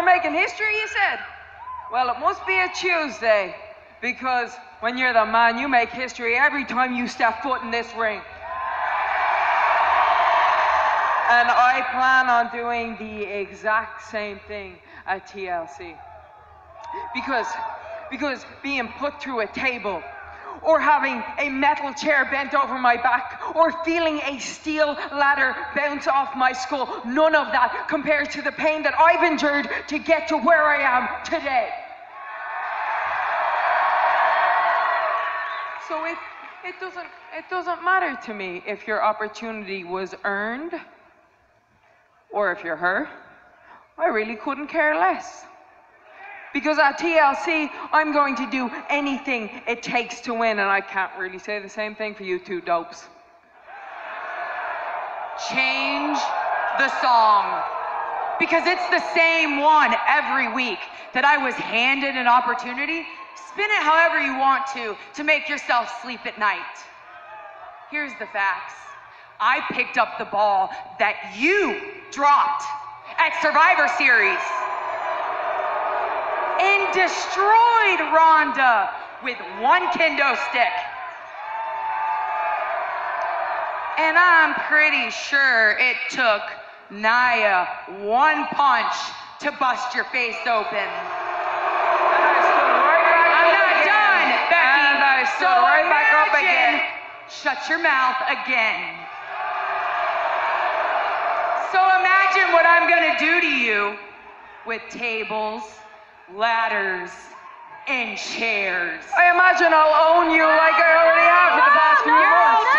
making history, you said? Well, it must be a Tuesday, because when you're the man, you make history every time you step foot in this ring. And I plan on doing the exact same thing at TLC. Because being put through a table, or having a metal chair bent over my back, or feeling a steel ladder bounce off my skull, none of that compares to the pain that I've endured to get to where I am today. So it doesn't matter to me if your opportunity was earned or if you're her. I really couldn't care less. Because at TLC, I'm going to do anything it takes to win, and I can't really say the same thing for you two dopes. Change the song. Because it's the same one every week that I was handed an opportunity. Spin it however you want to make yourself sleep at night. Here's the facts. I picked up the ball that you dropped at Survivor Series and destroyed Rhonda with one kendo stick. And I'm pretty sure it took Nia one punch to bust your face open. I'm not done, Becky. And I stood right back up again. Shut your mouth again. So imagine what I'm gonna do to you with tables, ladders, and chairs. I imagine I'll own you like I already have for the past few months.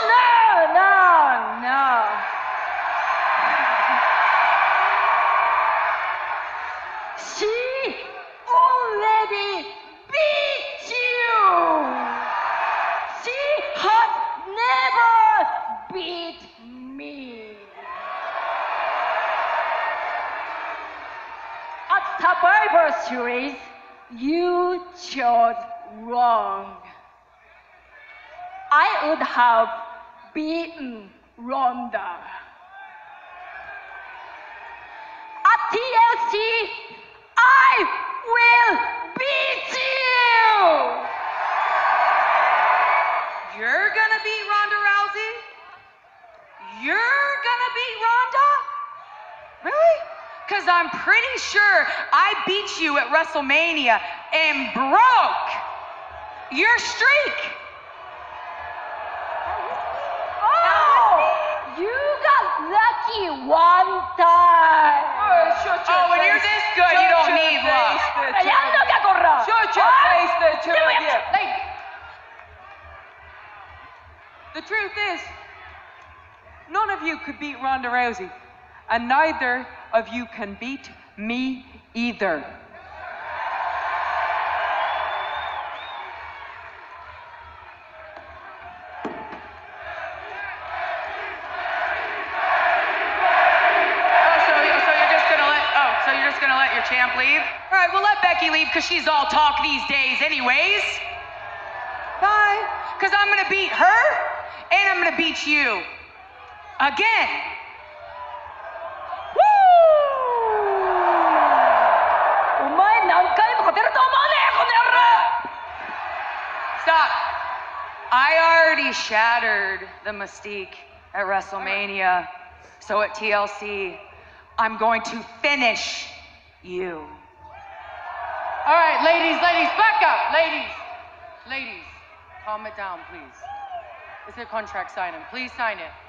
No. She already beat you. She has never beat me. At Survivor Series, you chose wrong. I would have beaten Rhonda. At TLC, I will beat you! You're gonna beat Ronda Rousey? You're gonna beat Ronda? Really? Because I'm pretty sure I beat you at WrestleMania and broke your streak. You got lucky one time. When you're this good, you don't need luck. Shut your face, the two of you. The truth is, none of you could beat Ronda Rousey, and neither of you can beat me either. So you're just gonna let your champ leave? All right, we'll let Becky leave because she's all talk these days anyways. Bye. Because I'm gonna beat her and I'm gonna beat you. Again. Stop. I already shattered the mystique at WrestleMania. So at TLC, I'm going to finish you. All right, ladies, back up. Ladies, calm it down, please. It's a contract signing. Please sign it.